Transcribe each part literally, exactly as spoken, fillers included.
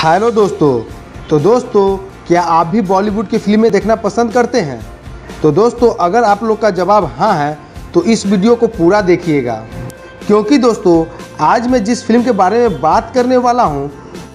Hello दोस्तों। तो दोस्तों, क्या आप भी बॉलीवुड की फिल्में देखना पसंद करते हैं? तो दोस्तों, अगर आप लोग का जवाब हाँ है तो इस वीडियो को पूरा देखिएगा, क्योंकि दोस्तों आज मैं जिस फिल्म के बारे में बात करने वाला हूँ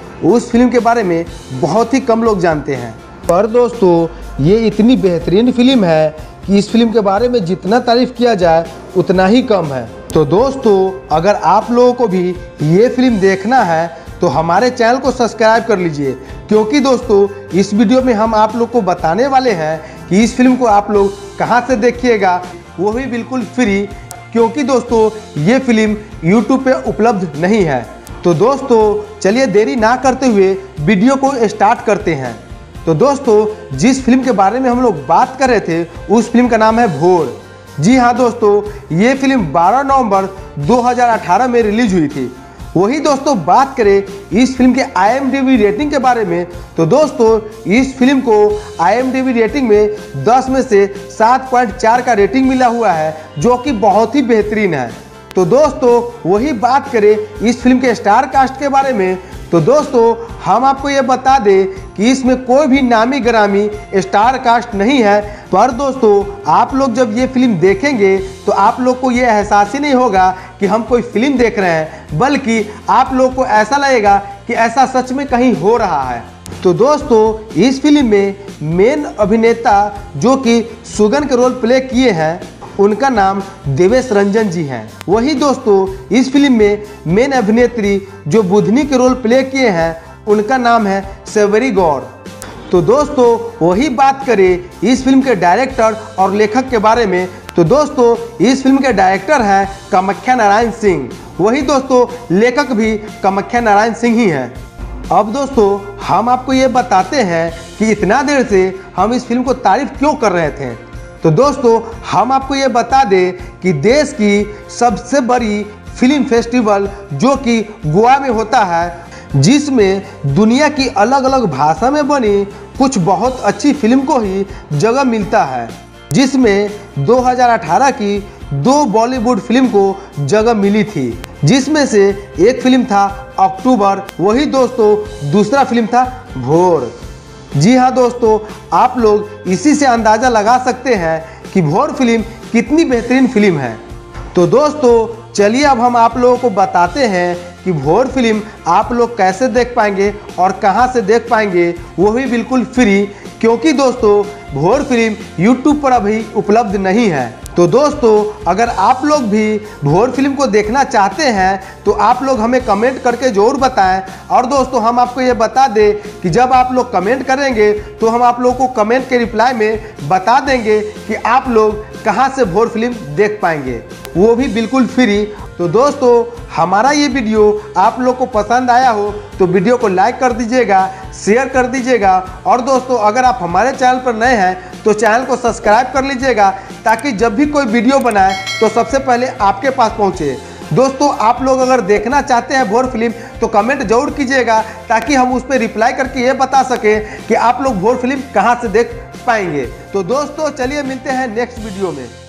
उस फिल्म के बारे में बहुत ही कम लोग जानते हैं। पर दोस्तों ये इतनी बेहतरीन फिल्म है कि इस फिल्म के बारे में जितना तारीफ़ किया जाए उतना ही कम है। तो दोस्तों, अगर आप लोगों को भी ये फिल्म देखना है तो हमारे चैनल को सब्सक्राइब कर लीजिए, क्योंकि दोस्तों इस वीडियो में हम आप लोग को बताने वाले हैं कि इस फिल्म को आप लोग कहां से देखिएगा, वो भी बिल्कुल फ्री, क्योंकि दोस्तों ये फिल्म यूट्यूब पे उपलब्ध नहीं है। तो दोस्तों चलिए देरी ना करते हुए वीडियो को स्टार्ट करते हैं। तो दोस्तों जिस फिल्म के बारे में हम लोग बात कर रहे थे उस फिल्म का नाम है भोर। जी हाँ दोस्तों, ये फिल्म बारह नवंबर दो हज़ार अठारह में रिलीज हुई थी। वही दोस्तों बात करें इस फिल्म के I M D B rating के बारे में, तो दोस्तों इस फिल्म को I M D B rating में दस में से सात पॉइंट चार का रेटिंग मिला हुआ है, जो कि बहुत ही बेहतरीन है। तो दोस्तों वही बात करें इस फिल्म के स्टार कास्ट के बारे में, तो दोस्तों हम आपको ये बता दें कि इसमें कोई भी नामी गिरामी स्टार कास्ट नहीं है। पर दोस्तों आप लोग जब ये फिल्म देखेंगे तो आप लोग को ये एहसास ही नहीं होगा कि हम कोई फिल्म देख रहे हैं, बल्कि आप लोग को ऐसा लगेगा कि ऐसा सच में कहीं हो रहा है। तो दोस्तों इस फिल्म में मेन अभिनेता जो कि सुगन के रोल प्ले किए हैं उनका नाम देवेश रंजन जी हैं। वही दोस्तों इस फिल्म में मेन अभिनेत्री जो बुधनी के रोल प्ले किए हैं उनका नाम है सेवरी गौर। तो दोस्तों वही बात करें इस फिल्म के डायरेक्टर और लेखक के बारे में, तो दोस्तों इस फिल्म के डायरेक्टर हैं कामाख्या नारायण सिंह। वही दोस्तों लेखक भी कामाख्या नारायण सिंह ही हैं। अब दोस्तों हम आपको ये बताते हैं कि इतना देर से हम इस फिल्म को तारीफ क्यों कर रहे थे। तो दोस्तों हम आपको ये बता दें कि देश की सबसे बड़ी फिल्म फेस्टिवल जो कि गोवा में होता है, जिसमें दुनिया की अलग अलग भाषा में बनी कुछ बहुत अच्छी फिल्म को ही जगह मिलता है, जिसमें दो हज़ार अठारह की दो बॉलीवुड फिल्म को जगह मिली थी, जिसमें से एक फिल्म था अक्टूबर, वही दोस्तों दूसरा फिल्म था भोर। जी हाँ दोस्तों, आप लोग इसी से अंदाज़ा लगा सकते हैं कि भोर फिल्म कितनी बेहतरीन फिल्म है। तो दोस्तों चलिए अब हम आप लोगों को बताते हैं कि भोर फिल्म आप लोग कैसे देख पाएंगे और कहां से देख पाएंगे, वो भी बिल्कुल फ्री, क्योंकि दोस्तों भोर फिल्म यूट्यूब पर अभी उपलब्ध नहीं है। तो दोस्तों अगर आप लोग भी भोर फिल्म को देखना चाहते हैं तो आप लोग हमें कमेंट करके ज़रूर बताएं। और दोस्तों हम आपको ये बता दें कि जब आप लोग कमेंट करेंगे तो हम आप लोगों को कमेंट के रिप्लाई में बता देंगे कि आप लोग कहां से भोर फिल्म देख पाएंगे, वो भी बिल्कुल फ्री। तो दोस्तों हमारा ये वीडियो आप लोग को पसंद आया हो तो वीडियो को लाइक कर दीजिएगा, शेयर कर दीजिएगा, और दोस्तों अगर आप हमारे चैनल पर नए हैं तो चैनल को सब्सक्राइब कर लीजिएगा, ताकि जब भी कोई वीडियो बनाए तो सबसे पहले आपके पास पहुंचे। दोस्तों आप लोग अगर देखना चाहते हैं भोर फिल्म तो कमेंट जरूर कीजिएगा, ताकि हम उस पर रिप्लाई करके ये बता सकें कि आप लोग भोर फिल्म कहां से देख पाएंगे। तो दोस्तों चलिए मिलते हैं नेक्स्ट वीडियो में।